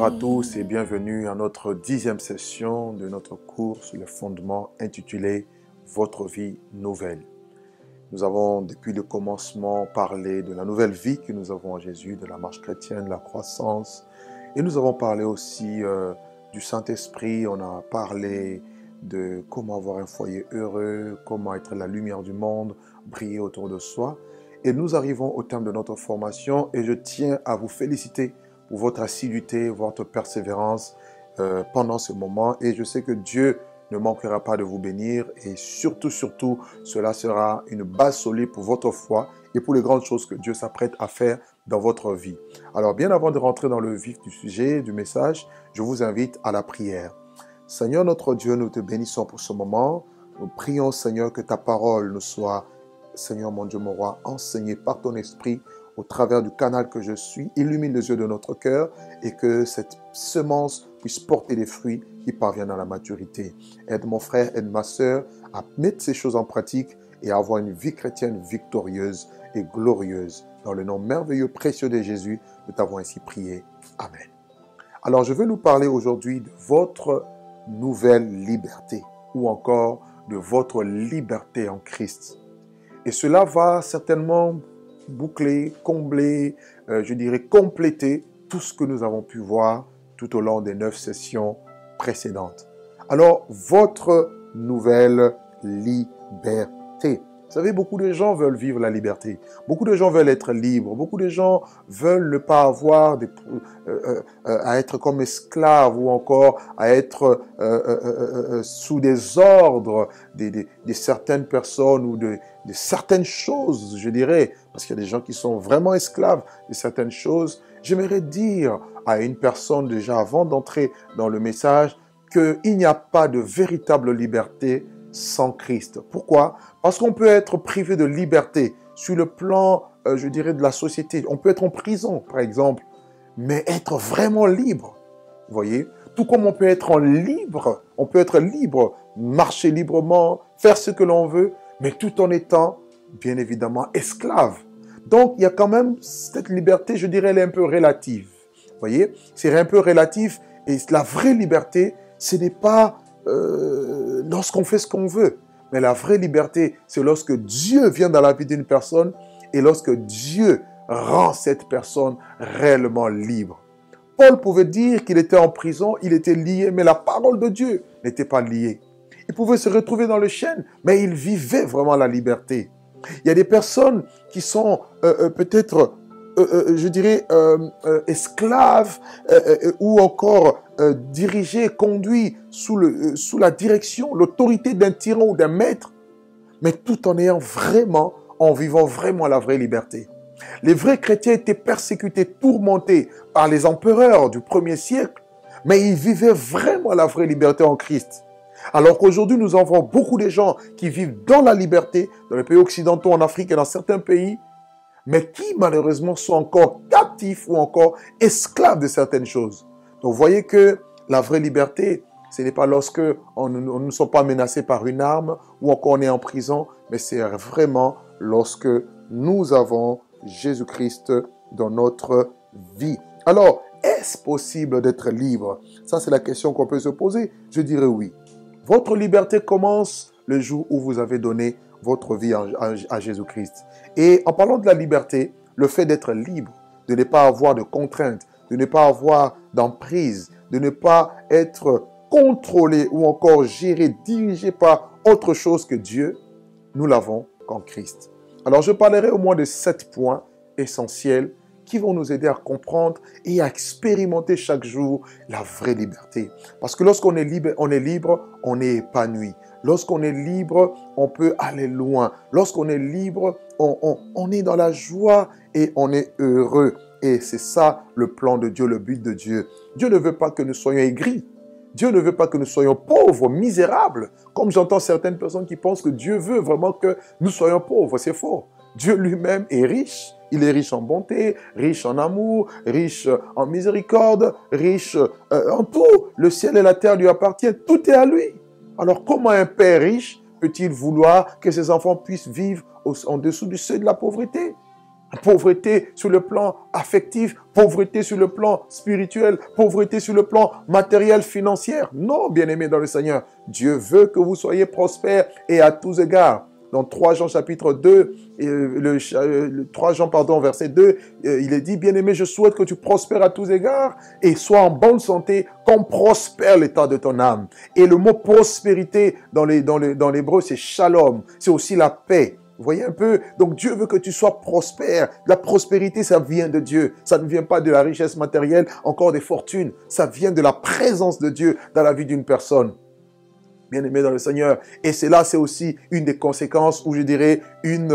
à tous et bienvenue à notre 10e session de notre cours sur le fondement intitulé « Votre vie nouvelle ». Nous avons depuis le commencement parlé de la nouvelle vie que nous avons en Jésus, de la marche chrétienne, de la croissance. Et nous avons parlé aussi du Saint-Esprit, on a parlé de comment avoir un foyer heureux, comment être la lumière du monde, briller autour de soi. Et nous arrivons au terme de notre formation et je tiens à vous féliciter pour votre assiduité, votre persévérance pendant ce moment. Et je sais que Dieu ne manquera pas de vous bénir et surtout, cela sera une base solide pour votre foi et pour les grandes choses que Dieu s'apprête à faire dans votre vie. Alors, bien avant de rentrer dans le vif du sujet, du message, je vous invite à la prière. Seigneur notre Dieu, nous te bénissons pour ce moment. Nous prions, Seigneur, que ta parole nous soit, Seigneur mon Dieu, mon roi, enseignée par ton esprit au travers du canal que je suis. Illumine les yeux de notre cœur et que cette semence puisse porter des fruits qui parviennent à la maturité. Aide mon frère, aide ma sœur à mettre ces choses en pratique et à avoir une vie chrétienne victorieuse et glorieuse. Dans le nom merveilleux, précieux de Jésus, nous t'avons ainsi prié. Amen. Alors, je veux nous parler aujourd'hui de votre nouvelle liberté ou encore de votre liberté en Christ. Et cela va certainement boucler, combler, compléter tout ce que nous avons pu voir tout au long des 9 sessions précédentes. Alors, votre nouvelle liberté. Vous savez, beaucoup de gens veulent vivre la liberté. Beaucoup de gens veulent être libres. Beaucoup de gens veulent ne pas avoir à être comme esclaves ou encore à être sous des ordres de certaines personnes ou de certaines choses, je dirais. Parce qu'il y a des gens qui sont vraiment esclaves de certaines choses. J'aimerais dire à une personne déjà avant d'entrer dans le message qu'il n'y a pas de véritable liberté sans Christ. Pourquoi? Parce qu'on peut être privé de liberté sur le plan, de la société. On peut être en prison, par exemple, mais être vraiment libre. Vous voyez? Tout comme on peut être libre, marcher librement, faire ce que l'on veut, mais tout en étant, bien évidemment, esclave. Donc, il y a quand même cette liberté, elle est un peu relative. Vous voyez? C'est un peu relatif et la vraie liberté, ce n'est pas lorsqu'on fait ce qu'on veut. Mais la vraie liberté, c'est lorsque Dieu vient dans la vie d'une personne et lorsque Dieu rend cette personne réellement libre. Paul pouvait dire qu'il était en prison, il était lié, mais la parole de Dieu n'était pas liée. Il pouvait se retrouver dans le chêne, mais il vivait vraiment la liberté. Il y a des personnes qui sont peut-être, esclaves ou encore dirigés, conduits sous la direction, l'autorité d'un tyran ou d'un maître, mais tout en vivant vraiment la vraie liberté. Les vrais chrétiens étaient persécutés, tourmentés par les empereurs du 1er siècle, mais ils vivaient vraiment la vraie liberté en Christ. Alors qu'aujourd'hui, nous avons beaucoup de gens qui vivent dans la liberté, dans les pays occidentaux, en Afrique et dans certains pays, mais qui malheureusement sont encore captifs ou encore esclaves de certaines choses. Donc vous voyez que la vraie liberté, ce n'est pas lorsque on ne sommes pas menacés par une arme ou encore on est en prison, mais c'est vraiment lorsque nous avons Jésus-Christ dans notre vie. Alors, est-ce possible d'être libre? Ça, c'est la question qu'on peut se poser. Je dirais oui. Votre liberté commence le jour où vous avez donné votre vie à Jésus-Christ. Et en parlant de la liberté, le fait d'être libre, de ne pas avoir de contraintes, de ne pas avoir d'emprise, de ne pas être contrôlé ou encore géré, dirigé par autre chose que Dieu, nous l'avons qu'en Christ. Alors je parlerai au moins de 7 points essentiels qui vont nous aider à comprendre et à expérimenter chaque jour la vraie liberté. Parce que lorsqu'on est libre, on est épanoui. Lorsqu'on est libre, on peut aller loin. Lorsqu'on est libre, on est dans la joie et on est heureux. Et c'est ça le plan de Dieu, le but de Dieu. Dieu ne veut pas que nous soyons aigris. Dieu ne veut pas que nous soyons pauvres, misérables. Comme j'entends certaines personnes qui pensent que Dieu veut vraiment que nous soyons pauvres. C'est faux. Dieu lui-même est riche. Il est riche en bonté, riche en amour, riche en miséricorde, riche en tout. Le ciel et la terre lui appartiennent. Tout est à lui. Alors comment un père riche peut-il vouloir que ses enfants puissent vivre en dessous du seuil de la pauvreté? Pauvreté sur le plan affectif, pauvreté sur le plan spirituel, pauvreté sur le plan matériel, financier. Non, bien-aimés dans le Seigneur, Dieu veut que vous soyez prospères et à tous égards. Dans 3 Jean chapitre 2, 3 Jean verset 2, il est dit, bien-aimé, je souhaite que tu prospères à tous égards et sois en bonne santé, comme prospère l'état de ton âme. Et le mot prospérité dans l'hébreu, c'est shalom, c'est aussi la paix. Vous voyez un peu? Donc Dieu veut que tu sois prospère. La prospérité, ça vient de Dieu. Ça ne vient pas de la richesse matérielle, encore des fortunes. Ça vient de la présence de Dieu dans la vie d'une personne. Bien-aimé dans le Seigneur. Et cela, c'est aussi une des conséquences, ou je dirais une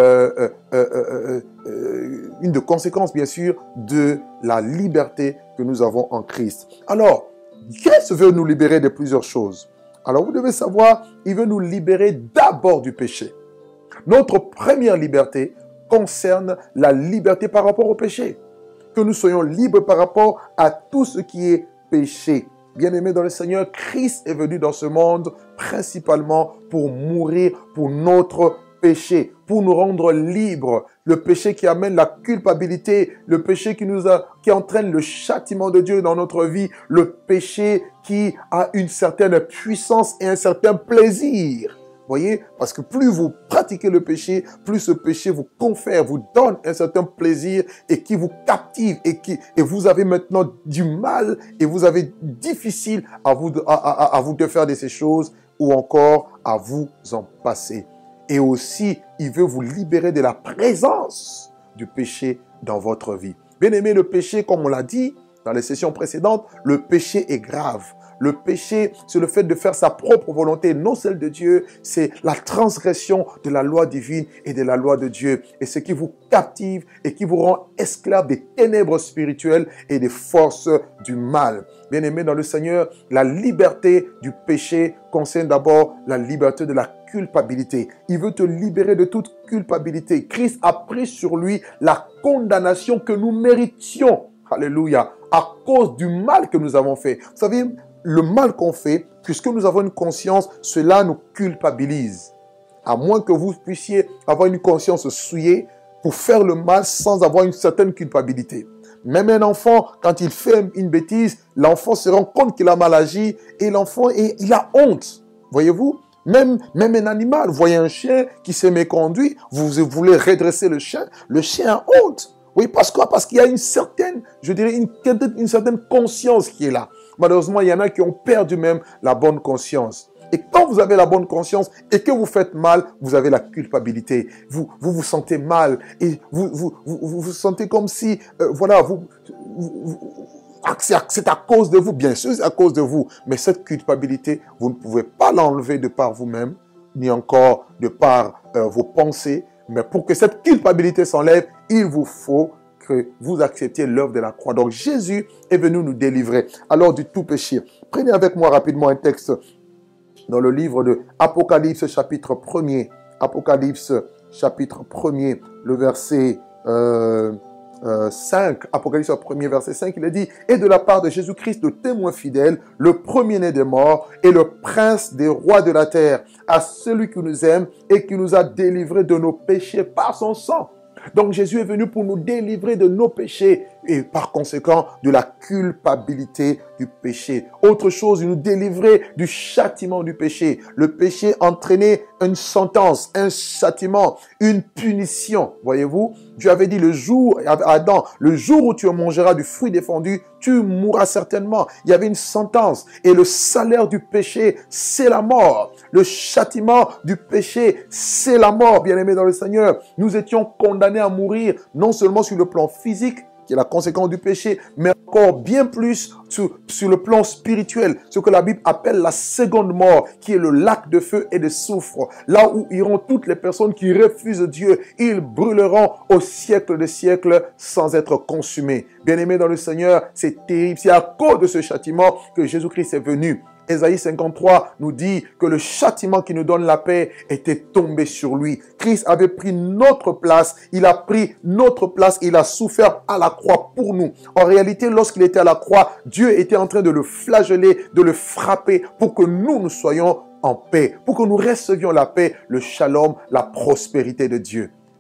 des conséquences, bien sûr, de la liberté que nous avons en Christ. Alors, Christ veut nous libérer de plusieurs choses. Alors, vous devez savoir, il veut nous libérer d'abord du péché. Notre première liberté concerne la liberté par rapport au péché. Que nous soyons libres par rapport à tout ce qui est péché. Bien-aimés dans le Seigneur, Christ est venu dans ce monde principalement pour mourir pour notre péché, pour nous rendre libres. Le péché qui amène la culpabilité, le péché qui entraîne le châtiment de Dieu dans notre vie, le péché qui a une certaine puissance et un certain plaisir. Voyez, parce que plus vous pratiquez le péché, plus ce péché vous confère, vous donne un certain plaisir et qui vous captive et vous avez maintenant du mal et vous avez difficile à vous de faire de ces choses ou encore à vous en passer. Et aussi, il veut vous libérer de la présence du péché dans votre vie. Bien aimé, le péché, comme on l'a dit dans les sessions précédentes, le péché est grave. Le péché, c'est le fait de faire sa propre volonté, non celle de Dieu. C'est la transgression de la loi divine et de la loi de Dieu. Et ce qui vous captive et qui vous rend esclave des ténèbres spirituelles et des forces du mal. Bien-aimés dans le Seigneur, la liberté du péché concerne d'abord la liberté de la culpabilité. Il veut te libérer de toute culpabilité. Christ a pris sur lui la condamnation que nous méritions. Alléluia. À cause du mal que nous avons fait. Vous savez, le mal qu'on fait, puisque nous avons une conscience, cela nous culpabilise. À moins que vous puissiez avoir une conscience souillée pour faire le mal sans avoir une certaine culpabilité. Même un enfant, quand il fait une bêtise, l'enfant se rend compte qu'il a mal agi et l'enfant, il a honte. Voyez-vous? Même un animal, vous voyez un chien qui s'est méconduit, vous voulez redresser le chien a honte. Oui, parce qu'il y a une certaine, je dirais, une certaine conscience qui est là. Malheureusement, il y en a qui ont perdu même la bonne conscience. Et quand vous avez la bonne conscience et que vous faites mal, vous avez la culpabilité. Vous sentez mal et vous sentez comme si, c'est à cause de vous. Bien sûr, c'est à cause de vous. Mais cette culpabilité, vous ne pouvez pas l'enlever de par vous-même, ni encore de par vos pensées. Mais pour que cette culpabilité s'enlève, il vous faut que vous acceptiez l'œuvre de la croix. Donc Jésus est venu nous délivrer alors du tout péché. Prenez avec moi rapidement un texte dans le livre de Apocalypse chapitre 1er. Apocalypse chapitre 1er, le verset 5. Apocalypse 1er, verset 5, il est dit « Et de la part de Jésus-Christ, le témoin fidèle, le premier-né des morts et le prince des rois de la terre, à celui qui nous aime et qui nous a délivrés de nos péchés par son sang. » Donc Jésus est venu pour nous délivrer de nos péchés et par conséquent de la culpabilité du péché. Autre chose, il nous délivrait du châtiment du péché. Le péché entraînait une sentence, un châtiment, une punition. Voyez-vous, Dieu avait dit à Adam, le jour où tu mangeras du fruit défendu, tu mourras certainement. Il y avait une sentence et le salaire du péché, c'est la mort. Le châtiment du péché, c'est la mort, bien-aimés dans le Seigneur. Nous étions condamnés à mourir, non seulement sur le plan physique, qui est la conséquence du péché, mais encore bien plus sur le plan spirituel, ce que la Bible appelle la seconde mort, qui est le lac de feu et de soufre, là où iront toutes les personnes qui refusent Dieu. Ils brûleront au siècle des siècles sans être consumés. Bien-aimés dans le Seigneur, c'est terrible. C'est à cause de ce châtiment que Jésus-Christ est venu. Ésaïe 53 nous dit que le châtiment qui nous donne la paix était tombé sur lui. Christ avait pris notre place, il a pris notre place, il a souffert à la croix pour nous. En réalité, lorsqu'il était à la croix, Dieu était en train de le flageller, de le frapper pour que nous soyons en paix, pour que nous recevions la paix, le shalom, la prospérité de Dieu.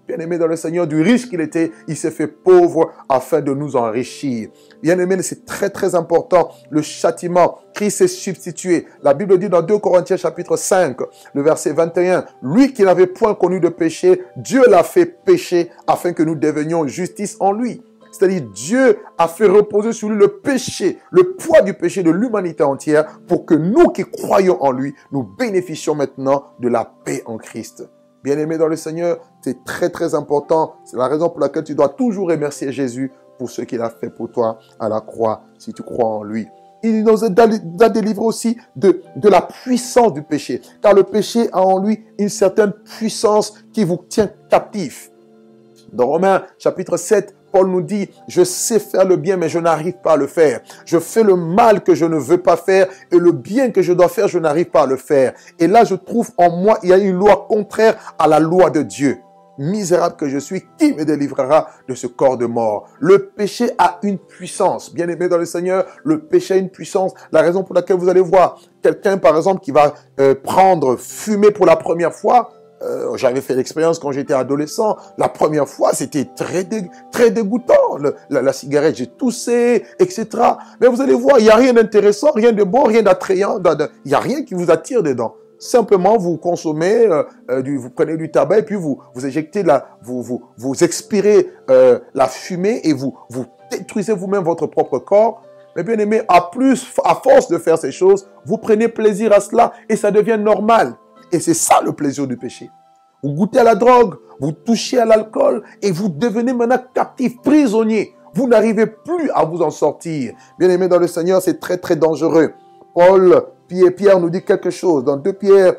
Bien-aimé dans le Seigneur, du riche qu'il était, il s'est fait pauvre afin de nous enrichir. Bien-aimé, c'est très très important. Le châtiment, Christ s'est substitué. La Bible dit dans 2 Corinthiens chapitre 5, le verset 21, lui qui n'avait point connu de péché, Dieu l'a fait pécher afin que nous devenions justice en lui. C'est-à-dire, Dieu a fait reposer sur lui le péché, le poids du péché de l'humanité entière pour que nous qui croyons en lui, nous bénéficions maintenant de la paix en Christ. Bien-aimé dans le Seigneur, c'est très très important. C'est la raison pour laquelle tu dois toujours remercier Jésus pour ce qu'il a fait pour toi à la croix, si tu crois en lui. Il nous a délivré aussi de la puissance du péché. Car le péché a en lui une certaine puissance qui vous tient captif. Dans Romains chapitre 7, Paul nous dit, je sais faire le bien, mais je n'arrive pas à le faire. Je fais le mal que je ne veux pas faire et le bien que je dois faire, je n'arrive pas à le faire. Et là, je trouve en moi, il y a une loi contraire à la loi de Dieu. Misérable que je suis, qui me délivrera de ce corps de mort? Le péché a une puissance. Bien-aimé dans le Seigneur, le péché a une puissance. La raison pour laquelle vous allez voir quelqu'un, par exemple, qui va fumer pour la première fois. J'avais fait l'expérience quand j'étais adolescent. La première fois, c'était très dégoûtant. La cigarette, j'ai toussé, etc. Mais vous allez voir, il n'y a rien d'intéressant, rien de bon, rien d'attrayant. Il n'y a rien qui vous attire dedans. Simplement, vous consommez, vous prenez du tabac et puis vous éjectez, vous expirez la fumée et vous détruisez vous-même votre propre corps. Mais bien aimé, à force de faire ces choses, vous prenez plaisir à cela et ça devient normal. Et c'est ça le plaisir du péché. Vous goûtez à la drogue, vous touchez à l'alcool et vous devenez maintenant captif, prisonnier. Vous n'arrivez plus à vous en sortir. Bien-aimé dans le Seigneur, c'est très très dangereux. Pierre nous dit quelque chose dans 2 Pierre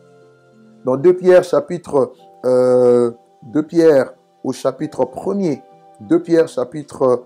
chapitre 2 Pierre au chapitre 1er. 2 Pierre chapitre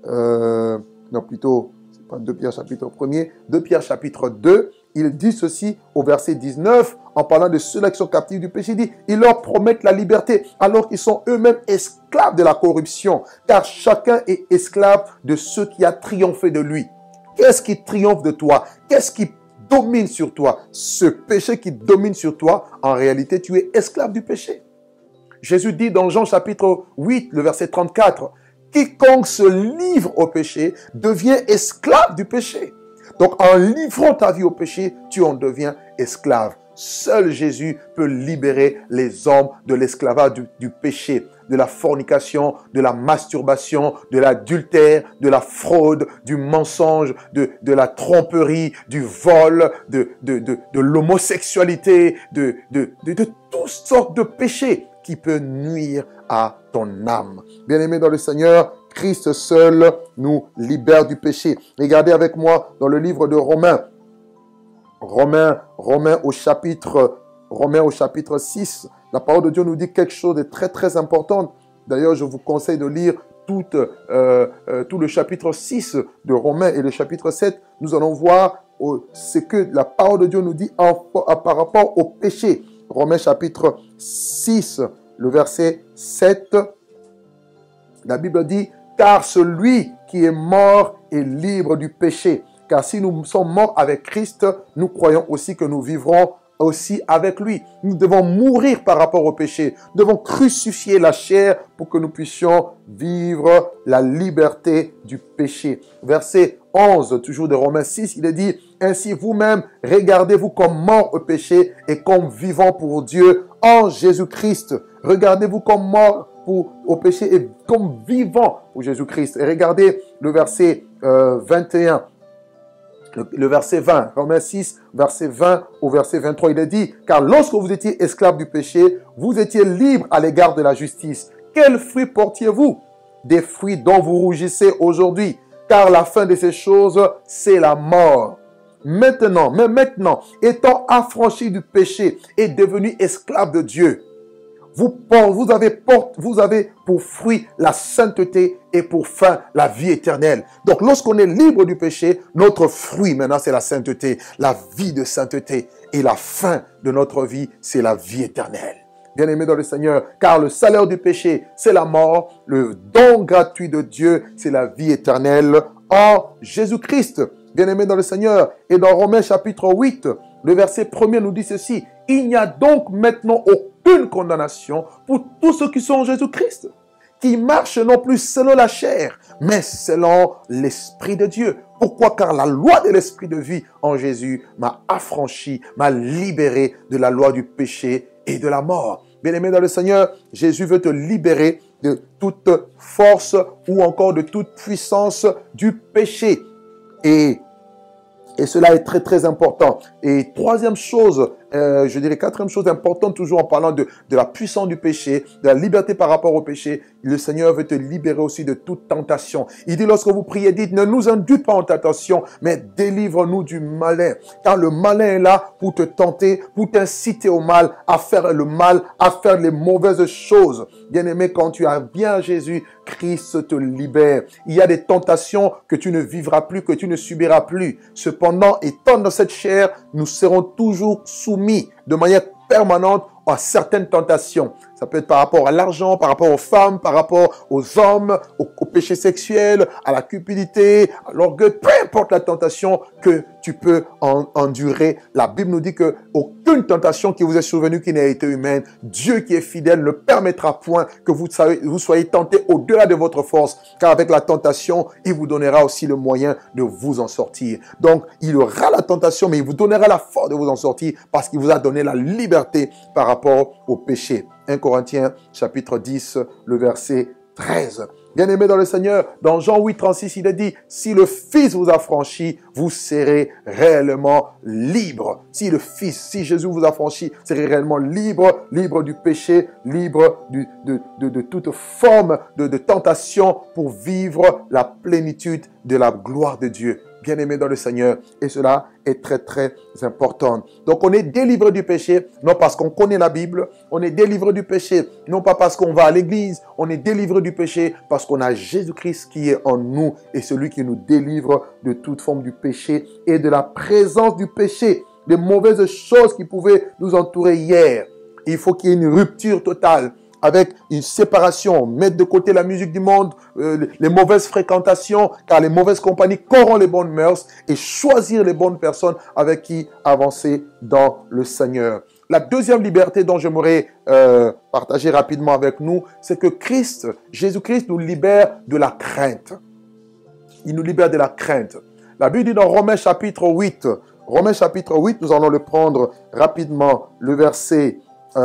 non plutôt c'est pas 2 Pierre chapitre 1er, 2 Pierre chapitre 2. Il dit ceci au verset 19, en parlant de ceux-là qui sont captifs du péché, il dit, ils leur promettent la liberté, alors qu'ils sont eux-mêmes esclaves de la corruption, car chacun est esclave de ceux qui a triomphé de lui. Qu'est-ce qui triomphe de toi? Qu'est-ce qui domine sur toi? Ce péché qui domine sur toi, en réalité, tu es esclave du péché. Jésus dit dans Jean chapitre 8, le verset 34, quiconque se livre au péché devient esclave du péché. Donc, en livrant ta vie au péché, tu en deviens esclave. Seul Jésus peut libérer les hommes de l'esclavage du péché, de la fornication, de la masturbation, de l'adultère, de la fraude, du mensonge, de la tromperie, du vol, de l'homosexualité, de toutes sortes de péchés qui peuvent nuire à ton âme. Bien-aimé dans le Seigneur, Christ seul nous libère du péché. Regardez avec moi dans le livre de Romains. Romains au chapitre 6. La parole de Dieu nous dit quelque chose de très très important. D'ailleurs, je vous conseille de lire tout le chapitre 6 de Romains et le chapitre 7. Nous allons voir ce que la parole de Dieu nous dit par rapport au péché. Romains chapitre 6, le verset 7. La Bible dit, car celui qui est mort est libre du péché. Car si nous sommes morts avec Christ, nous croyons aussi que nous vivrons aussi avec lui. Nous devons mourir par rapport au péché. Nous devons crucifier la chair pour que nous puissions vivre la liberté du péché. Verset 11, toujours de Romains 6, il est dit, ainsi vous-même, regardez-vous comme morts au péché et comme vivants pour Dieu en Jésus-Christ. Regardez-vous comme morts au péché et comme vivants pour Jésus-Christ. Et regardez le verset 21. Le verset 20, Romains 6, verset 20 au verset 23, il est dit, car lorsque vous étiez esclaves du péché, vous étiez libres à l'égard de la justice. Quels fruits portiez-vous? Des fruits dont vous rougissez aujourd'hui, car la fin de ces choses, c'est la mort. Maintenant, étant affranchis du péché et devenus esclaves de Dieu, vous avez pour fruit la sainteté et pour fin la vie éternelle. Donc, lorsqu'on est libre du péché, notre fruit maintenant, c'est la sainteté, la vie de sainteté. Et la fin de notre vie, c'est la vie éternelle. Bien-aimés dans le Seigneur, car le salaire du péché, c'est la mort. Le don gratuit de Dieu, c'est la vie éternelle en Jésus-Christ. Bien-aimés dans le Seigneur, et dans Romains chapitre 8, le verset 1er nous dit ceci, il n'y a donc maintenant aucun aucune condamnation pour tous ceux qui sont en Jésus-Christ, qui marchent non plus selon la chair, mais selon l'Esprit de Dieu. Pourquoi? Car la loi de l'Esprit de vie en Jésus m'a affranchi, m'a libéré de la loi du péché et de la mort. Bien-aimé dans le Seigneur, Jésus veut te libérer de toute force ou encore de toute puissance du péché. Et cela est très très important. Et troisième chose, je dirais quatrième chose importante, toujours en parlant de la puissance du péché, de la liberté par rapport au péché, le Seigneur veut te libérer aussi de toute tentation. Il dit lorsque vous priez, dites, ne nous induis pas en tentation, mais délivre-nous du malin. Car le malin est là pour te tenter, pour t'inciter au mal, à faire le mal, à faire les mauvaises choses. Bien-aimé, quand tu as bien Jésus, Christ te libère. Il y a des tentations que tu ne vivras plus, que tu ne subiras plus. Cependant, étant dans cette chair, nous serons toujours soumis de manière permanente à certaines tentations. Ça peut être par rapport à l'argent, par rapport aux femmes, par rapport aux hommes, au péché sexuel, à la cupidité, à l'orgueil, peu importe la tentation que tu peux endurer. La Bible nous dit que aucune tentation qui vous est survenue qui n'a été humaine, Dieu qui est fidèle ne permettra point que vous soyez tentés au-delà de votre force, car avec la tentation, il vous donnera aussi le moyen de vous en sortir. Donc, il aura la tentation, mais il vous donnera la force de vous en sortir parce qu'il vous a donné la liberté par rapport au péché. 1 Corinthiens chapitre 10, le verset 13. Bien-aimés dans le Seigneur, dans Jean 8, 36, il est dit, si le Fils vous a franchi, vous serez réellement libre. Si le Fils, si Jésus vous a franchi, vous serez réellement libre, libre du péché, libre de toute forme de tentation pour vivre la plénitude de la gloire de Dieu. Bien-aimés dans le Seigneur, et cela est très très important. Donc on est délivré du péché, non parce qu'on connaît la Bible, on est délivré du péché, non pas parce qu'on va à l'église, on est délivré du péché parce qu'on a Jésus-Christ qui est en nous et celui qui nous délivre de toute forme du péché et de la présence du péché, des mauvaises choses qui pouvaient nous entourer hier. Il faut qu'il y ait une rupture totale, avec une séparation, mettre de côté la musique du monde, les mauvaises fréquentations, car les mauvaises compagnies corrompent les bonnes mœurs, et choisir les bonnes personnes avec qui avancer dans le Seigneur. La deuxième liberté dont j'aimerais partager rapidement avec nous, c'est que Jésus-Christ nous libère de la crainte. Il nous libère de la crainte. La Bible dit dans Romains chapitre 8, nous allons le prendre rapidement, le verset...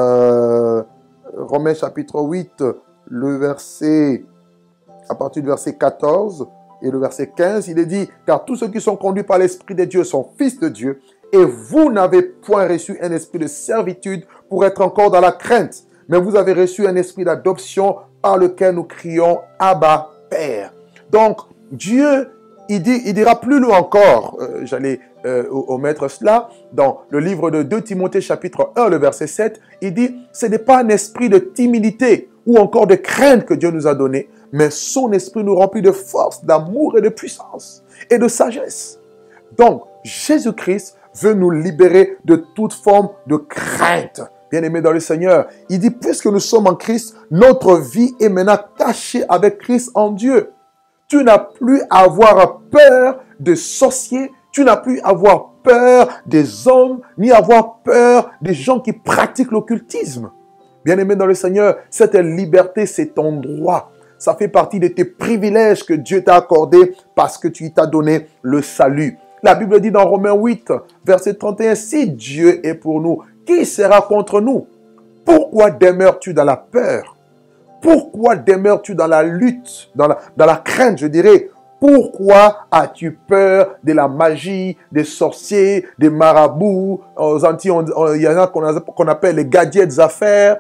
Romains chapitre 8, le verset, à partir du verset 14 et le verset 15, il est dit, car tous ceux qui sont conduits par l'Esprit de Dieu sont fils de Dieu, et vous n'avez point reçu un esprit de servitude pour être encore dans la crainte, mais vous avez reçu un esprit d'adoption par lequel nous crions Abba, Père. Donc, Dieu, il dira plus loin encore, j'allais omettre cela, dans le livre de 2 Timothée chapitre 1, le verset 7, il dit, ce n'est pas un esprit de timidité ou encore de crainte que Dieu nous a donné, mais son esprit nous remplit de force, d'amour et de puissance et de sagesse. Donc, Jésus-Christ veut nous libérer de toute forme de crainte. Bien-aimés dans le Seigneur, il dit, puisque nous sommes en Christ, notre vie est maintenant cachée avec Christ en Dieu. Tu n'as plus à avoir peur de sorciers, tu n'as plus à avoir peur des hommes, ni à avoir peur des gens qui pratiquent l'occultisme. Bien-aimé dans le Seigneur, cette liberté, c'est ton droit. Ça fait partie de tes privilèges que Dieu t'a accordés parce que tu t'as donné le salut. La Bible dit dans Romains 8, verset 31, si Dieu est pour nous, qui sera contre nous? Pourquoi demeures-tu dans la peur? Pourquoi demeures-tu dans la lutte, dans la crainte, je dirais? Pourquoi as-tu peur de la magie, des sorciers, des marabouts? Aux Antilles, il y en a qu'on appelle les gardiens des affaires,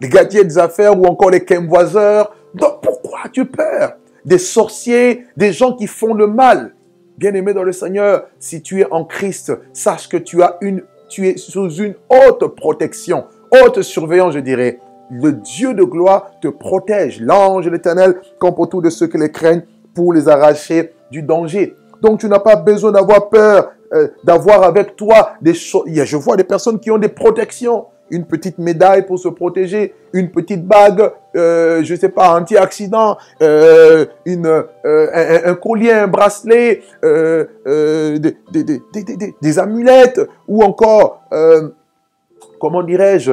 ou encore les quemboiseurs. Donc, pourquoi as-tu peur des sorciers, des gens qui font le mal? Bien-aimé dans le Seigneur, si tu es en Christ, sache que tu es sous une haute protection, haute surveillance, je dirais. Le Dieu de gloire te protège. L'ange de l'Éternel campe autour de ceux qui les craignent pour les arracher du danger. Donc, tu n'as pas besoin d'avoir peur, d'avoir avec toi des choses. Je vois des personnes qui ont des protections. Une petite médaille pour se protéger, une petite bague, je ne sais pas, anti-accident, un collier, un bracelet, des amulettes, ou encore, comment dirais-je,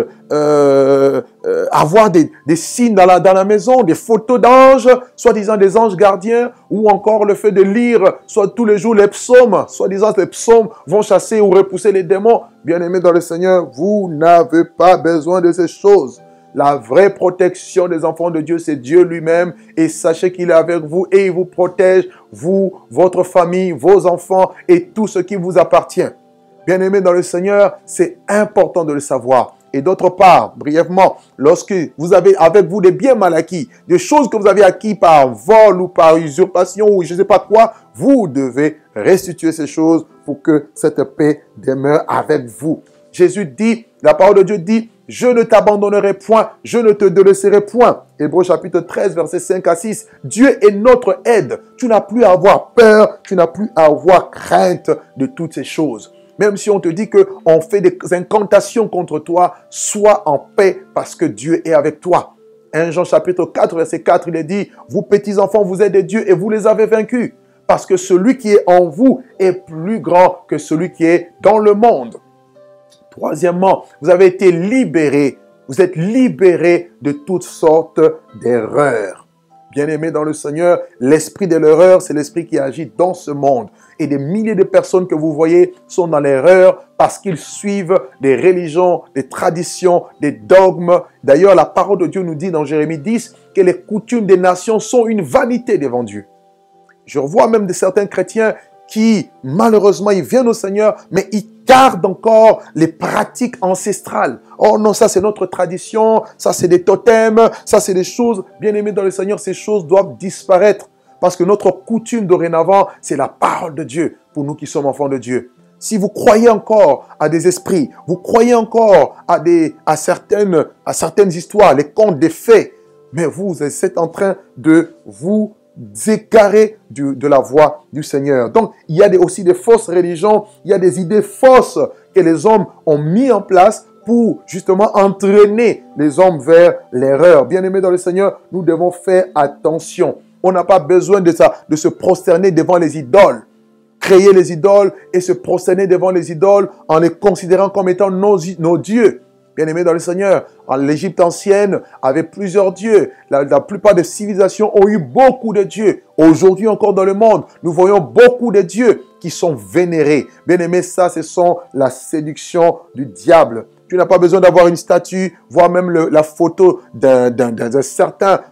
avoir des signes dans la maison, des photos d'anges, soi-disant des anges gardiens, ou encore le fait de lire soit tous les jours les psaumes, soi-disant les psaumes vont chasser ou repousser les démons. Bien-aimés dans le Seigneur, vous n'avez pas besoin de ces choses. La vraie protection des enfants de Dieu, c'est Dieu lui-même. Et sachez qu'il est avec vous et il vous protège, vous, votre famille, vos enfants et tout ce qui vous appartient. Bien-aimés dans le Seigneur, c'est important de le savoir. Et d'autre part, brièvement, lorsque vous avez avec vous des biens mal acquis, des choses que vous avez acquis par vol ou par usurpation ou je ne sais pas quoi, vous devez restituer ces choses pour que cette paix demeure avec vous. Jésus dit, la parole de Dieu dit, je ne t'abandonnerai point, je ne te délaisserai point. Hébreux chapitre 13, versets 5 à 6. Dieu est notre aide. Tu n'as plus à avoir peur, tu n'as plus à avoir crainte de toutes ces choses. Même si on te dit qu'on fait des incantations contre toi, sois en paix parce que Dieu est avec toi. 1 Jean chapitre 4, verset 4, il est dit, vous petits enfants, vous êtes des dieux et vous les avez vaincus. Parce que celui qui est en vous est plus grand que celui qui est dans le monde. Troisièmement, vous avez été libérés. Vous êtes libérés de toutes sortes d'erreurs. Bien-aimés dans le Seigneur, l'esprit de l'erreur, c'est l'esprit qui agit dans ce monde. Et des milliers de personnes que vous voyez sont dans l'erreur parce qu'ils suivent des religions, des traditions, des dogmes. D'ailleurs, la parole de Dieu nous dit dans Jérémie 10 que les coutumes des nations sont une vanité devant Dieu. Je revois même de certains chrétiens qui, malheureusement, ils viennent au Seigneur, mais ils gardent encore les pratiques ancestrales. Oh non, ça c'est notre tradition, ça c'est des totems, ça c'est des choses, bien aimées dans le Seigneur, ces choses doivent disparaître. Parce que notre coutume dorénavant, c'est la parole de Dieu pour nous qui sommes enfants de Dieu. Si vous croyez encore à des esprits, vous croyez encore à certaines histoires, les contes des fées, mais vous êtes en train de vous égarés de la voie du Seigneur. Donc, il y a aussi des fausses religions, il y a des idées fausses que les hommes ont mis en place pour justement entraîner les hommes vers l'erreur. Bien-aimés dans le Seigneur, nous devons faire attention. On n'a pas besoin de se prosterner devant les idoles. Créer les idoles et se prosterner devant les idoles en les considérant comme étant nos dieux. Bien-aimés dans le Seigneur, l'Égypte ancienne avait plusieurs dieux. La plupart des civilisations ont eu beaucoup de dieux. Aujourd'hui encore dans le monde, nous voyons beaucoup de dieux qui sont vénérés. Bien-aimés, ça, ce sont la séduction du diable. Tu n'as pas besoin d'avoir une statue, voire même la photo d'un certain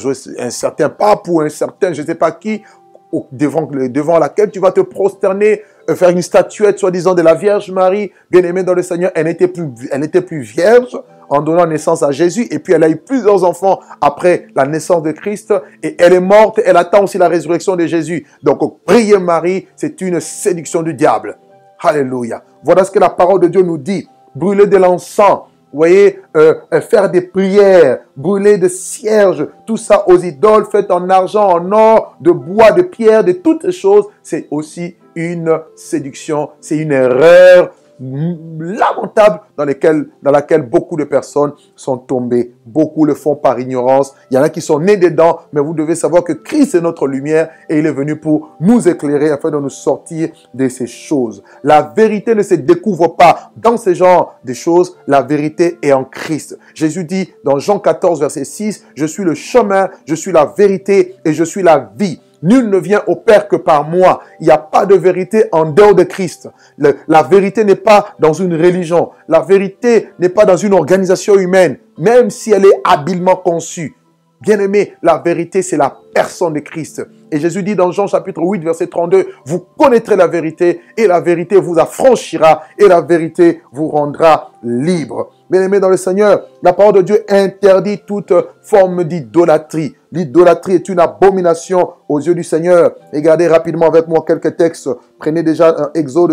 pape ou un certain je ne sais pas qui, devant laquelle tu vas te prosterner, faire une statuette soi-disant de la Vierge Marie, bien-aimée dans le Seigneur. Elle n'était plus vierge en donnant naissance à Jésus, et puis elle a eu plusieurs enfants après la naissance de Christ, et elle est morte, elle attend aussi la résurrection de Jésus. Donc prier Marie, c'est une séduction du diable. Alléluia. Voilà ce que la parole de Dieu nous dit. Brûler de l'encens, vous voyez, faire des prières, brûler des cierges, tout ça aux idoles faites en argent, en or, de bois, de pierre, de toutes ces choses, c'est aussi une séduction, c'est une erreur lamentable dans laquelle beaucoup de personnes sont tombées. Beaucoup le font par ignorance. Il y en a qui sont nés dedans, mais vous devez savoir que Christ est notre lumière et il est venu pour nous éclairer afin de nous sortir de ces choses. La vérité ne se découvre pas dans ce genre de choses. La vérité est en Christ. Jésus dit dans Jean 14, verset 6, « Je suis le chemin, je suis la vérité et je suis la vie. » Nul ne vient au Père que par moi. Il n'y a pas de vérité en dehors de Christ. La vérité n'est pas dans une religion. La vérité n'est pas dans une organisation humaine, même si elle est habilement conçue. Bien-aimé, la vérité, c'est la personne de Christ. Et Jésus dit dans Jean chapitre 8, verset 32, « Vous connaîtrez la vérité et la vérité vous affranchira et la vérité vous rendra libre. » Bien-aimé dans le Seigneur, la parole de Dieu interdit toute forme d'idolâtrie. L'idolâtrie est une abomination aux yeux du Seigneur. Regardez rapidement avec moi quelques textes. Prenez déjà Exode,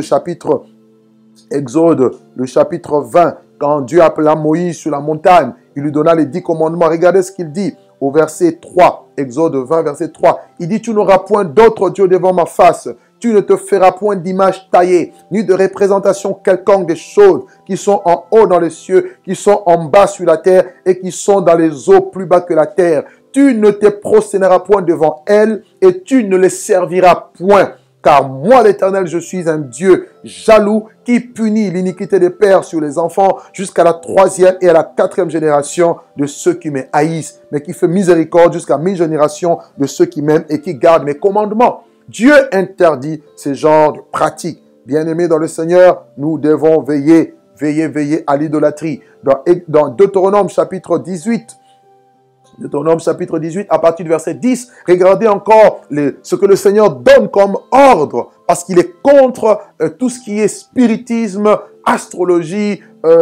le chapitre 20. Quand Dieu appela Moïse sur la montagne, il lui donna les 10 commandements. Regardez ce qu'il dit au verset 3. Exode 20, verset 3. Il dit, « Tu n'auras point d'autre Dieu devant ma face. Tu ne te feras point d'image taillée, ni de représentation quelconque des choses qui sont en haut dans les cieux, qui sont en bas sur la terre et qui sont dans les eaux plus bas que la terre. Tu ne te prosterneras point devant elles et tu ne les serviras point. Car moi, l'Éternel, je suis un Dieu jaloux qui punit l'iniquité des pères sur les enfants jusqu'à la 3e et à la 4e génération de ceux qui me haïssent, mais qui fait miséricorde jusqu'à 1000 générations de ceux qui m'aiment et qui gardent mes commandements. Dieu interdit ce genre de pratiques. Bien-aimés dans le Seigneur, nous devons veiller à l'idolâtrie. Dans Deutéronome chapitre 18, à partir du verset 10, regardez encore ce que le Seigneur donne comme ordre, parce qu'il est contre tout ce qui est spiritisme, astrologie,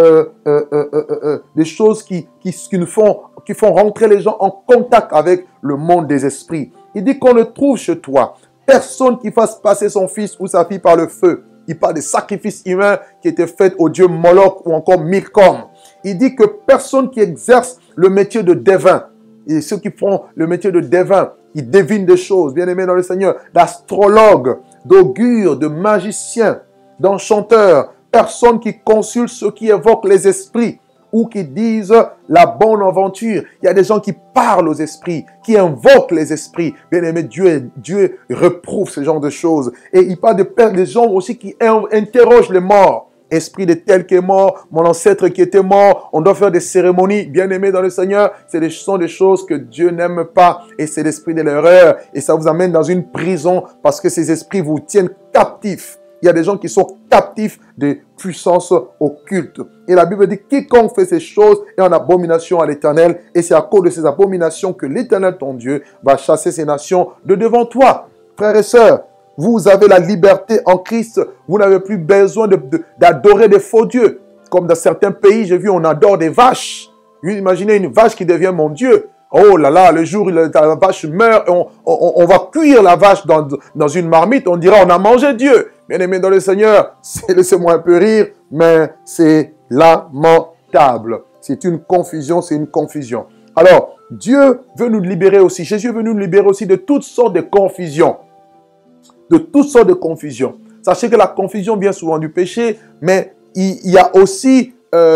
des choses qui font rentrer les gens en contact avec le monde des esprits. Il dit qu'on ne trouve chez toi personne qui fasse passer son fils ou sa fille par le feu. Il parle des sacrifices humains qui étaient faits au dieu Moloch ou encore Milcom. Il dit que personne qui exerce le métier de devin, et ceux qui font le métier de devin, ils devinent des choses, bien aimés dans le Seigneur, d'astrologues, d'augures, de magiciens, d'enchanteurs, personne qui consulte ceux qui évoquent les esprits ou qui disent la bonne aventure. Il y a des gens qui parlent aux esprits, qui invoquent les esprits. Bien aimé, Dieu reprouve ce genre de choses. Et il parle des gens aussi qui interrogent les morts. Esprit de tel qui est mort, mon ancêtre qui était mort, on doit faire des cérémonies. Bien aimé dans le Seigneur, ce sont des choses que Dieu n'aime pas. Et c'est l'esprit de l'erreur. Et ça vous amène dans une prison parce que ces esprits vous tiennent captifs. Il y a des gens qui sont captifs des puissances occultes. Et la Bible dit, quiconque fait ces choses est en abomination à l'Éternel. Et c'est à cause de ces abominations que l'Éternel, ton Dieu, va chasser ces nations de devant toi. Frères et sœurs, vous avez la liberté en Christ. Vous n'avez plus besoin d'adorer des faux dieux. Comme dans certains pays, j'ai vu, on adore des vaches. Imaginez une vache qui devient mon Dieu. Oh là là, le jour où la vache meurt, on va cuire la vache dans une marmite. On dira, on a mangé Dieu. Bien-aimé dans le Seigneur, laissez-moi un peu rire, mais c'est lamentable. C'est une confusion, c'est une confusion. Alors, Dieu veut nous libérer aussi. Jésus veut nous libérer aussi de toutes sortes de confusions. De toutes sortes de confusions. Sachez que la confusion vient souvent du péché, mais il y a aussi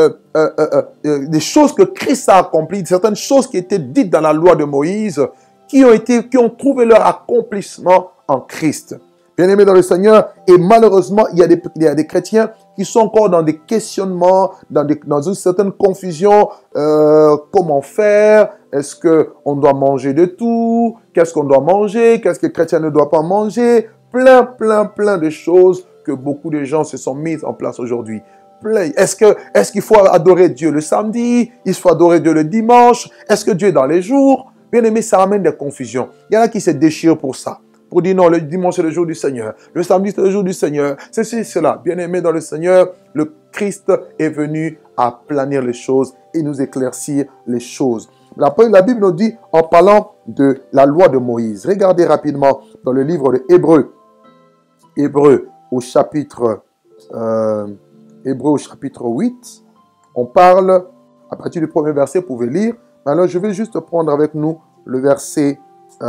des choses que Christ a accomplies, certaines choses qui étaient dites dans la loi de Moïse, qui ont trouvé leur accomplissement en Christ. Bien-aimés dans le Seigneur, et malheureusement, il y a des chrétiens qui sont encore dans des questionnements, dans une certaine confusion. Comment faire? Est-ce qu'on doit manger de tout? Qu'est-ce qu'on doit manger? Qu'est-ce que le chrétien ne doit pas manger? Plein de choses que beaucoup de gens se sont mis en place aujourd'hui. Est-ce qu'il faut adorer Dieu le samedi? Il faut adorer Dieu le dimanche? Est-ce que Dieu est dans les jours? Bien-aimés, ça amène des confusions. Il y en a qui se déchirent pour ça. Pour dire non, le dimanche c'est le jour du Seigneur. Le samedi c'est le jour du Seigneur. C'est cela. Bien-aimés dans le Seigneur, le Christ est venu aplanir les choses et nous éclaircir les choses. La Bible nous dit, en parlant de la loi de Moïse, regardez rapidement dans le livre de Hébreux. Hébreux au chapitre 8, on parle, à partir du premier verset, vous pouvez lire. Alors je vais juste prendre avec nous le verset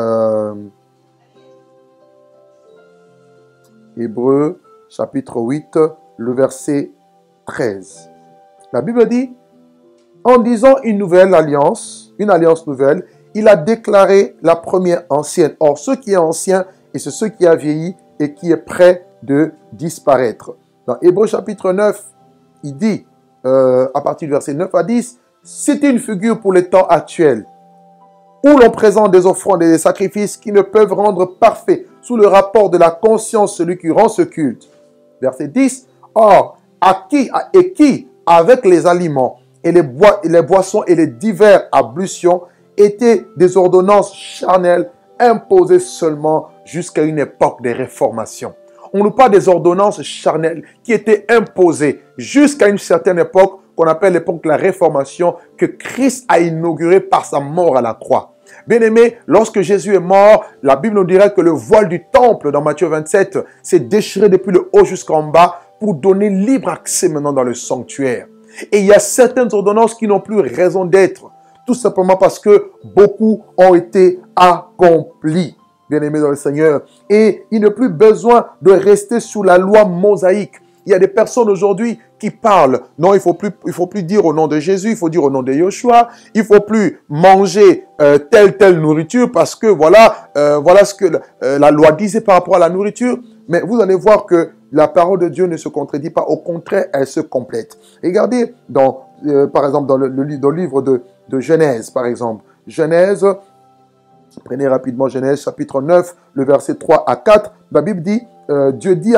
Hébreux, chapitre 8, le verset 13. La Bible dit, en disant une alliance nouvelle, il a déclaré la première ancienne. Or, ce qui est ancien, et c'est ce qui a vieilli et qui est prêt de disparaître. Dans Hébreux, chapitre 9, il dit, à partir du verset 9 à 10, c'est une figure pour les temps actuels, où l'on présente des offrandes et des sacrifices qui ne peuvent rendre parfait sous le rapport de la conscience celui qui rend ce culte. Verset 10. Or, qui, avec les aliments et les boissons et les divers ablutions, étaient des ordonnances charnelles imposées seulement jusqu'à une époque de réformation. On nous parle des ordonnances charnelles qui étaient imposées jusqu'à une certaine époque qu'on appelle l'époque de la réformation, que Christ a inaugurée par sa mort à la croix. Bien-aimés, lorsque Jésus est mort, la Bible nous dirait que le voile du temple, dans Matthieu 27, s'est déchiré depuis le haut jusqu'en bas pour donner libre accès maintenant dans le sanctuaire. Et il y a certaines ordonnances qui n'ont plus raison d'être, tout simplement parce que beaucoup ont été accomplies. Bien-aimés dans le Seigneur. Et il n'y a plus besoin de rester sous la loi mosaïque. Il y a des personnes aujourd'hui qui parlent. Non, il faut plus dire au nom de Jésus, il faut dire au nom de Yoshua. Il faut plus manger telle nourriture parce que voilà ce que la loi disait par rapport à la nourriture. Mais vous allez voir que la parole de Dieu ne se contredit pas. Au contraire, elle se complète. Regardez, par exemple, dans le livre de Genèse, par exemple. Genèse, prenez rapidement Genèse, chapitre 9, le verset 3 à 4. La Bible dit, Dieu dit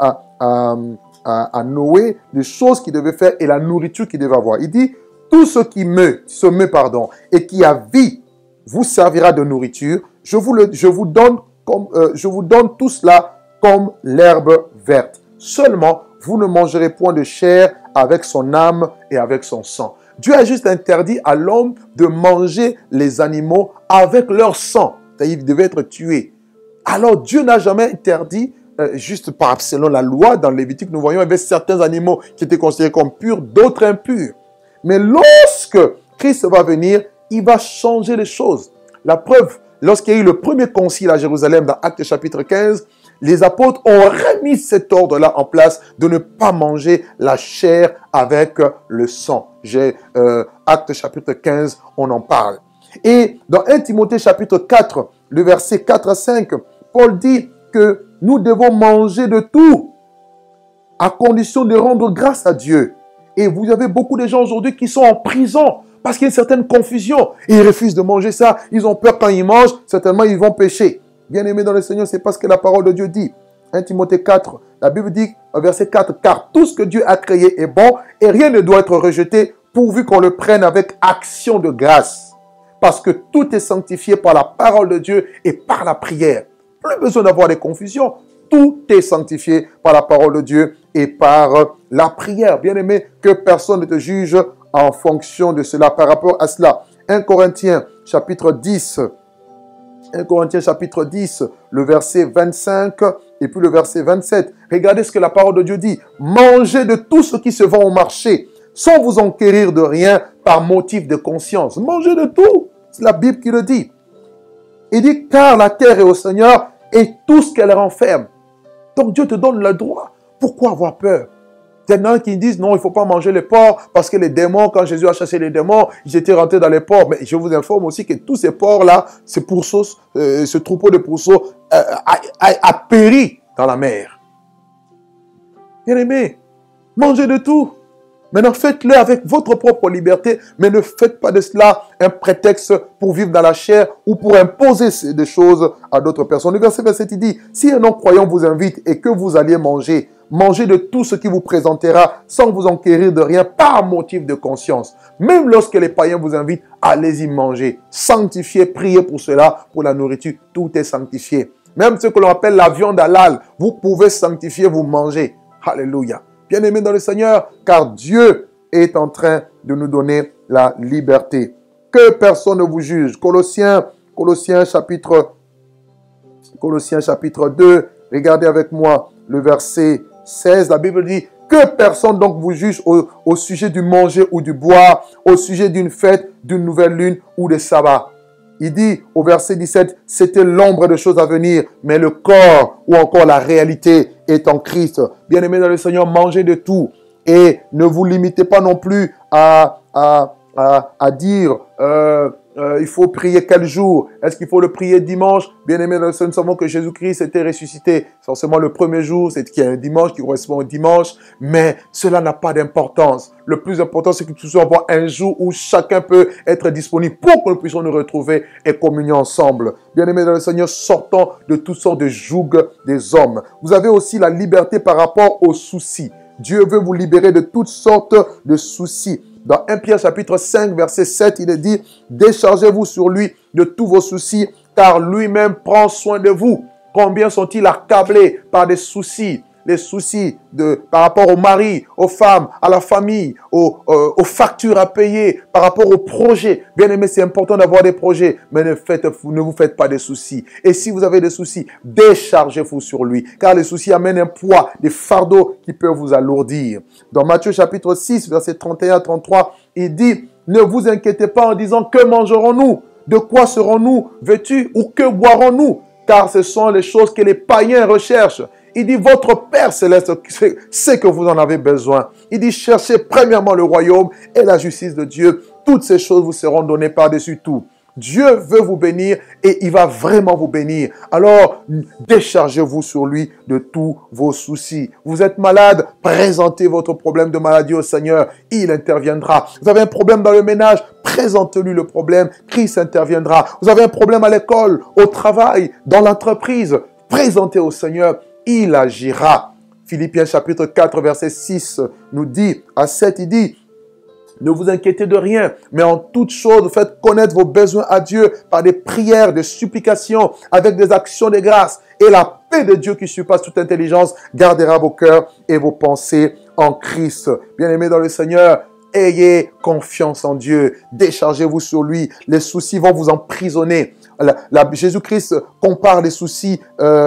à Noé les choses qu'il devait faire et la nourriture qu'il devait avoir. Il dit, tout ce qui et qui a vie vous servira de nourriture. Je vous donne tout cela comme l'herbe verte. Seulement, vous ne mangerez point de chair avec son âme et avec son sang. Dieu a juste interdit à l'homme de manger les animaux avec leur sang. C'est-à-dire qu'ils devaient être tués. Alors, Dieu n'a jamais interdit, selon la loi, dans Lévitique, nous voyons, il y avait certains animaux qui étaient considérés comme purs, d'autres impurs. Mais lorsque Christ va venir, il va changer les choses. La preuve, lorsqu'il y a eu le premier concile à Jérusalem, dans Actes chapitre 15, les apôtres ont remis cet ordre-là en place de ne pas manger la chair avec le sang. Actes chapitre 15, on en parle. Et dans 1 Timothée chapitre 4, le verset 4 à 5, Paul dit que nous devons manger de tout, à condition de rendre grâce à Dieu. Et vous avez beaucoup de gens aujourd'hui qui sont en prison parce qu'il y a une certaine confusion. Et ils refusent de manger ça. Ils ont peur quand ils mangent, certainement ils vont pécher. Bien-aimés dans le Seigneur, c'est parce que la parole de Dieu dit. 1 Timothée 4, la Bible dit, verset 4, « Car tout ce que Dieu a créé est bon et rien ne doit être rejeté pourvu qu'on le prenne avec action de grâce. Parce que tout est sanctifié par la parole de Dieu et par la prière. » Plus besoin d'avoir des confusions. Tout est sanctifié par la parole de Dieu et par la prière. Bien-aimé, que personne ne te juge en fonction de cela, par rapport à cela. 1 Corinthiens chapitre 10, le verset 25 et puis le verset 27. Regardez ce que la parole de Dieu dit. Mangez de tout ce qui se vend au marché, sans vous enquérir de rien par motif de conscience. Mangez de tout. C'est la Bible qui le dit. Il dit, car la terre est au Seigneur et tout ce qu'elle renferme. Donc Dieu te donne le droit. Pourquoi avoir peur? Il y en a qui disent non, il ne faut pas manger les porcs parce que les démons, quand Jésus a chassé les démons, ils étaient rentrés dans les porcs. Mais je vous informe aussi que tous ces porcs-là, ce troupeau de pourceaux a péri dans la mer. Bien-aimés, mangez de tout. Maintenant, faites-le avec votre propre liberté, mais ne faites pas de cela un prétexte pour vivre dans la chair ou pour imposer des choses à d'autres personnes. Le verset 27, il dit, si un non-croyant vous invite et que vous alliez manger, mangez de tout ce qui vous présentera sans vous enquérir de rien par motif de conscience. Même lorsque les païens vous invitent, allez-y manger. Sanctifiez, priez pour cela, pour la nourriture, tout est sanctifié. Même ce que l'on appelle la viande halal, vous pouvez sanctifier, vous mangez. Alléluia. Bien-aimés dans le Seigneur, car Dieu est en train de nous donner la liberté. Que personne ne vous juge. Colossiens chapitre 2, regardez avec moi le verset 16. La Bible dit, que personne donc vous juge au sujet du manger ou du boire, au sujet d'une fête, d'une nouvelle lune ou de sabbat. Il dit au verset 17, c'était l'ombre de choses à venir, mais le corps ou encore la réalité est en Christ. Bien-aimés dans le Seigneur, mangez de tout et ne vous limitez pas non plus à dire il faut prier quel jour? Est-ce qu'il faut le prier dimanche? Bien-aimés dans le Seigneur, nous savons que Jésus-Christ était ressuscité. Forcément, le premier jour, c'est qu'il y a un dimanche qui correspond au dimanche, mais cela n'a pas d'importance. Le plus important, c'est que nous puissions avoir un jour où chacun peut être disponible pour que nous puissions nous retrouver et communier ensemble. Bien-aimés dans le Seigneur, sortons de toutes sortes de jougs des hommes. Vous avez aussi la liberté par rapport aux soucis. Dieu veut vous libérer de toutes sortes de soucis. Dans 1 Pierre chapitre 5, verset 7, il est dit, déchargez-vous sur lui de tous vos soucis, car lui-même prend soin de vous. Combien sont-ils accablés par des soucis? Les soucis par rapport au mari, aux femmes, à la famille, aux factures à payer, par rapport aux projets. Bien aimé, c'est important d'avoir des projets, mais ne vous faites pas des soucis. Et si vous avez des soucis, déchargez-vous sur lui, car les soucis amènent un poids, des fardeaux qui peuvent vous alourdir. Dans Matthieu chapitre 6, verset 31 à 33, il dit, ne vous inquiétez pas en disant, que mangerons-nous? De quoi serons-nous vêtus? Ou que boirons-nous? Car ce sont les choses que les païens recherchent. Il dit, votre Père Céleste sait que vous en avez besoin. Il dit, cherchez premièrement le royaume et la justice de Dieu. Toutes ces choses vous seront données par-dessus tout. Dieu veut vous bénir et il va vraiment vous bénir. Alors, déchargez-vous sur lui de tous vos soucis. Vous êtes malade, présentez votre problème de maladie au Seigneur. Il interviendra. Vous avez un problème dans le ménage, présentez-lui le problème. Christ interviendra. Vous avez un problème à l'école, au travail, dans l'entreprise, présentez au Seigneur. Il agira. Philippiens chapitre 4, verset 6 nous dit, à 7, il dit, ne vous inquiétez de rien, mais en toute chose, faites connaître vos besoins à Dieu par des prières, des supplications, avec des actions de grâce. Et la paix de Dieu qui surpasse toute intelligence gardera vos cœurs et vos pensées en Christ. Bien-aimés dans le Seigneur, ayez confiance en Dieu. Déchargez-vous sur lui. Les soucis vont vous emprisonner. Jésus-Christ compare les soucis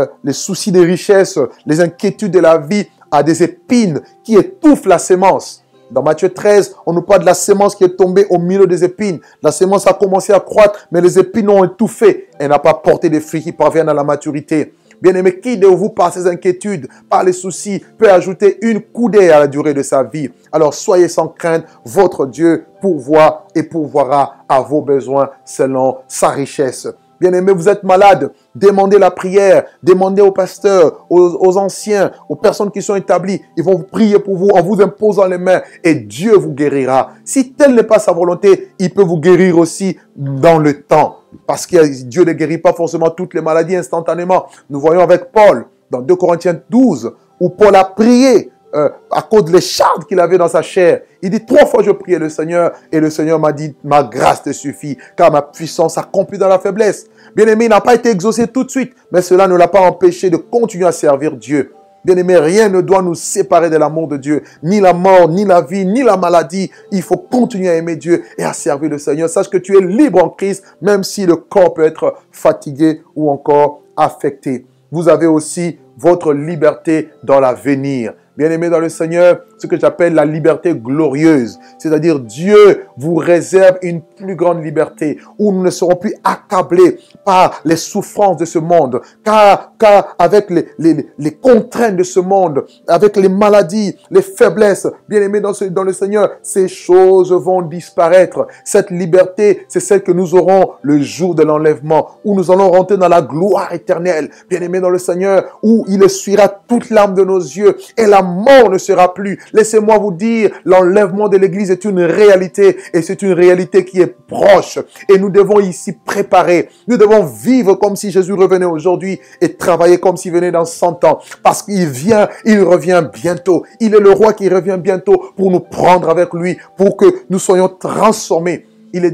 des richesses, les inquiétudes de la vie à des épines qui étouffent la sémence. Dans Matthieu 13, on nous parle de la sémence qui est tombée au milieu des épines. La sémence a commencé à croître, mais les épines ont étouffé. Elle n'a pas porté des fruits qui parviennent à la maturité. Bien-aimé, qui de vous, par ses inquiétudes, par les soucis, peut ajouter une coudée à la durée de sa vie? Alors soyez sans crainte, votre Dieu pourvoit et pourvoira à vos besoins selon sa richesse. Bien-aimés, vous êtes malade, demandez la prière, demandez aux pasteurs, aux anciens, aux personnes qui sont établies. Ils vont prier pour vous en vous imposant les mains et Dieu vous guérira. Si telle n'est pas sa volonté, il peut vous guérir aussi dans le temps. Parce que Dieu ne guérit pas forcément toutes les maladies instantanément. Nous voyons avec Paul, dans 2 Corinthiens 12, où Paul a prié à cause de l'écharde qu'il avait dans sa chair. Il dit 3 fois je priais le Seigneur et le Seigneur m'a dit ma grâce te suffit car ma puissance s'accomplit dans la faiblesse. Bien-aimé, il n'a pas été exaucé tout de suite, mais cela ne l'a pas empêché de continuer à servir Dieu. Bien-aimé, rien ne doit nous séparer de l'amour de Dieu. Ni la mort, ni la vie, ni la maladie. Il faut continuer à aimer Dieu et à servir le Seigneur. Sache que tu es libre en Christ, même si le corps peut être fatigué ou encore affecté. Vous avez aussi votre liberté dans l'avenir. Bien-aimés dans le Seigneur, ce que j'appelle la liberté glorieuse. C'est-à-dire Dieu vous réserve une plus grande liberté où nous ne serons plus accablés par les souffrances de ce monde. Car avec les contraintes de ce monde, avec les maladies, les faiblesses, bien-aimés dans le Seigneur, ces choses vont disparaître. Cette liberté, c'est celle que nous aurons le jour de l'enlèvement, où nous allons rentrer dans la gloire éternelle. Bien-aimés dans le Seigneur, où il essuiera toute larme de nos yeux et la mort ne sera plus. Laissez-moi vous dire, l'enlèvement de l'Église est une réalité et c'est une réalité qui est proche. Et nous devons ici préparer. Nous devons vivre comme si Jésus revenait aujourd'hui et travailler comme s'il venait dans 100 ans. Parce qu'il vient, il revient bientôt. Il est le roi qui revient bientôt pour nous prendre avec lui, pour que nous soyons transformés. Il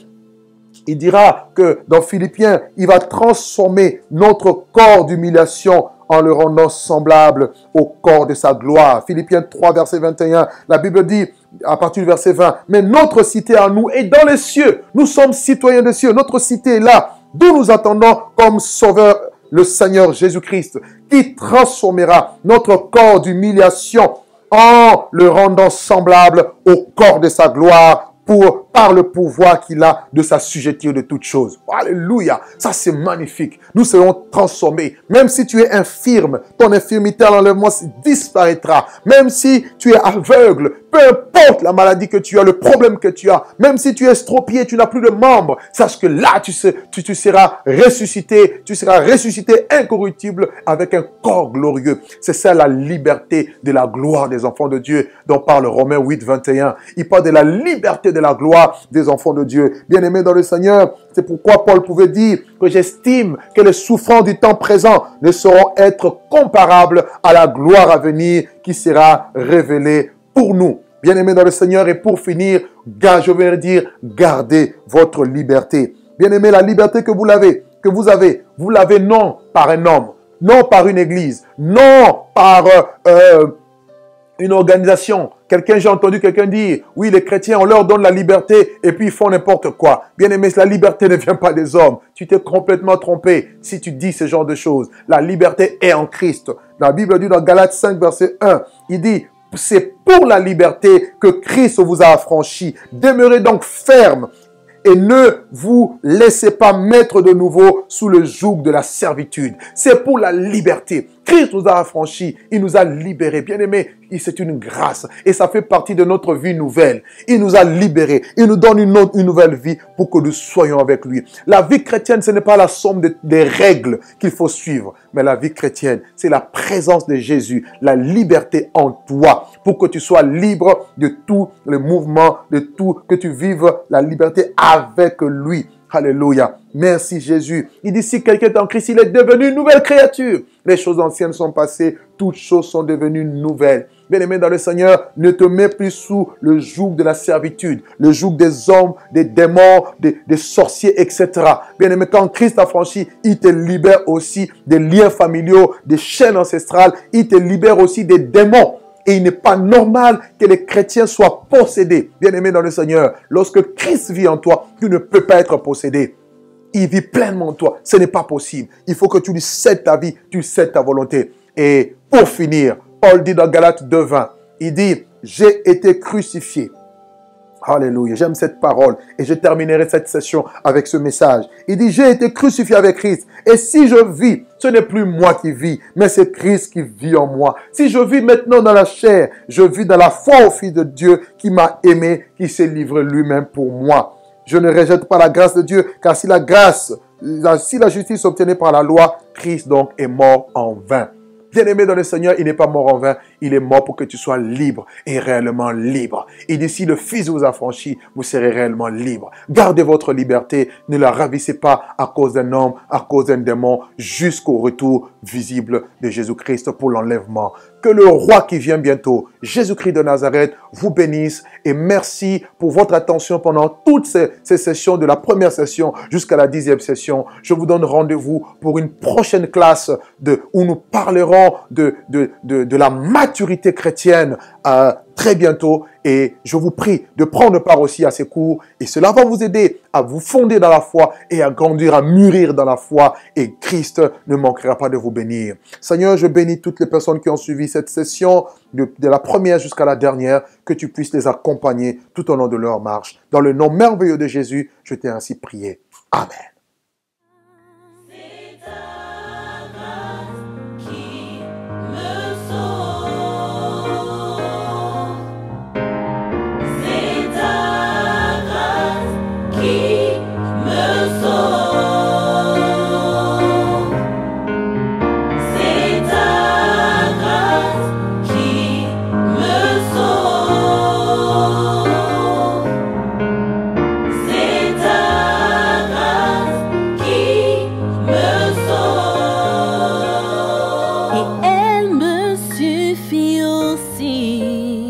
dira que dans Philippiens, il va transformer notre corps d'humiliation en le rendant semblable au corps de sa gloire. Philippiens 3, verset 21, la Bible dit, à partir du verset 20, « Mais notre cité à nous est dans les cieux. Nous sommes citoyens des cieux. Notre cité est là, d'où nous attendons comme sauveur le Seigneur Jésus-Christ, qui transformera notre corps d'humiliation en le rendant semblable au corps de sa gloire, par le pouvoir qu'il a de s'assujettir de toutes choses. » Alléluia. Ça, c'est magnifique. Nous serons transformés. Même si tu es infirme, ton infirmité à l'enlèvement disparaîtra. Même si tu es aveugle, peu importe la maladie que tu as, le problème que tu as, même si tu es estropié, tu n'as plus de membres, sache que là, tu seras ressuscité. Tu seras ressuscité incorruptible avec un corps glorieux. C'est ça la liberté de la gloire des enfants de Dieu dont parle Romains 8, 21. Il parle de la liberté de la gloire des enfants de Dieu. Bien-aimés dans le Seigneur, c'est pourquoi Paul pouvait dire que j'estime que les souffrances du temps présent ne sauront être comparables à la gloire à venir qui sera révélée pour nous. Bien-aimés dans le Seigneur, et pour finir, je vais dire, gardez votre liberté. Bien-aimés, la liberté que vous l'avez non par un homme, non par une église, non par une organisation. J'ai entendu quelqu'un dire, oui, les chrétiens, on leur donne la liberté et puis ils font n'importe quoi. Bien-aimé, la liberté ne vient pas des hommes. Tu t'es complètement trompé si tu dis ce genre de choses. La liberté est en Christ. La Bible dit dans Galates 5, verset 1, il dit, c'est pour la liberté que Christ vous a affranchis. Demeurez donc fermes et ne vous laissez pas mettre de nouveau sous le joug de la servitude. C'est pour la liberté. Christ nous a affranchis, il nous a libérés. Bien-aimés, c'est une grâce. Et ça fait partie de notre vie nouvelle. Il nous a libérés. Il nous donne une nouvelle vie pour que nous soyons avec lui. La vie chrétienne, ce n'est pas la somme des règles qu'il faut suivre. Mais la vie chrétienne, c'est la présence de Jésus, la liberté en toi, pour que tu sois libre de tout le mouvement, de tout, que tu vives la liberté avec lui. Alléluia. Merci Jésus. Il dit, si quelqu'un est en Christ, il est devenu une nouvelle créature. Les choses anciennes sont passées, toutes choses sont devenues nouvelles. Bien-aimé dans le Seigneur, ne te mets plus sous le joug de la servitude, le joug des hommes, des démons, des sorciers, etc. Bien-aimé, quand Christ a franchi, il te libère aussi des liens familiaux, des chaînes ancestrales. Il te libère aussi des démons. Et il n'est pas normal que les chrétiens soient possédés. Bien-aimé dans le Seigneur, lorsque Christ vit en toi, tu ne peux pas être possédé. Il vit pleinement en toi. Ce n'est pas possible. Il faut que tu lui cèdes ta vie, tu cèdes ta volonté. Et pour finir, Paul dit dans Galates 2:20, il dit, j'ai été crucifié. Alléluia, j'aime cette parole et je terminerai cette session avec ce message. Il dit, j'ai été crucifié avec Christ et si je vis, ce n'est plus moi qui vis, mais c'est Christ qui vit en moi. Si je vis maintenant dans la chair, je vis dans la foi au Fils de Dieu qui m'a aimé, qui s'est livré lui-même pour moi. Je ne rejette pas la grâce de Dieu, car si la justice obtenue par la loi, Christ donc est mort en vain. Bien-aimé dans le Seigneur, il n'est pas mort en vain. Il est mort pour que tu sois libre et réellement libre. Et d'ici le Fils vous a franchi, vous serez réellement libre. Gardez votre liberté. Ne la ravissez pas à cause d'un homme, à cause d'un démon, jusqu'au retour visible de Jésus-Christ pour l'enlèvement. Que le roi qui vient bientôt, Jésus-Christ de Nazareth, vous bénisse et merci pour votre attention pendant toutes ces sessions, de la première session jusqu'à la 10e session. Je vous donne rendez-vous pour une prochaine classe où nous parlerons de la maturité chrétienne très bientôt. Et je vous prie de prendre part aussi à ces cours et cela va vous aider à vous fonder dans la foi et à grandir, à mûrir dans la foi et Christ ne manquera pas de vous bénir. Seigneur, je bénis toutes les personnes qui ont suivi cette session de la première jusqu'à la dernière, que tu puisses les accompagner tout au long de leur marche. Dans le nom merveilleux de Jésus, je t'ai ainsi prié. Amen. Et elle me suffit aussi.